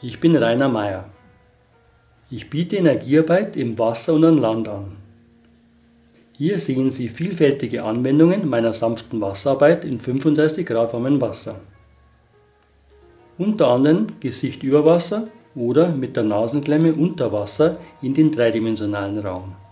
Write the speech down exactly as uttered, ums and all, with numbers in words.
Ich bin Rainer Meier. Ich biete Energiearbeit im Wasser und an Land an. Hier sehen Sie vielfältige Anwendungen meiner sanften Wasserarbeit in fünfunddreißig Grad warmem Wasser. Unter anderem Gesicht über Wasser oder mit der Nasenklemme unter Wasser in den dreidimensionalen Raum.